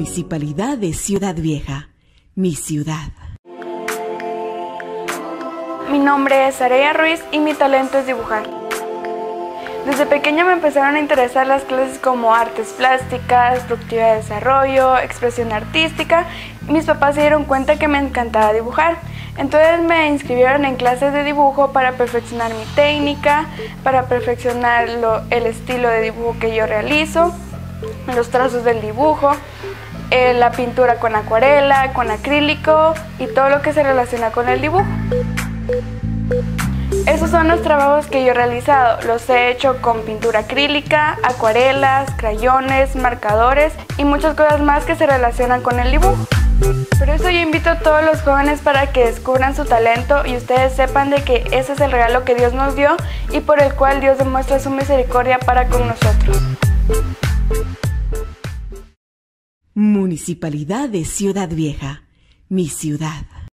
Municipalidad de Ciudad Vieja, mi ciudad. Mi nombre es Areya Ruiz y mi talento es dibujar. Desde pequeña me empezaron a interesar las clases como artes plásticas, productividad de desarrollo, expresión artística. Mis papás se dieron cuenta que me encantaba dibujar. Entonces me inscribieron en clases de dibujo para perfeccionar mi técnica, para perfeccionar el estilo de dibujo que yo realizo, los trazos del dibujo, la pintura con acuarela, con acrílico y todo lo que se relaciona con el dibujo. Esos son los trabajos que yo he realizado. Los he hecho con pintura acrílica, acuarelas, crayones, marcadores y muchas cosas más que se relacionan con el dibujo. Por eso yo invito a todos los jóvenes para que descubran su talento y ustedes sepan de que ese es el regalo que Dios nos dio y por el cual Dios demuestra su misericordia para con nosotros. Municipalidad de Ciudad Vieja, mi ciudad.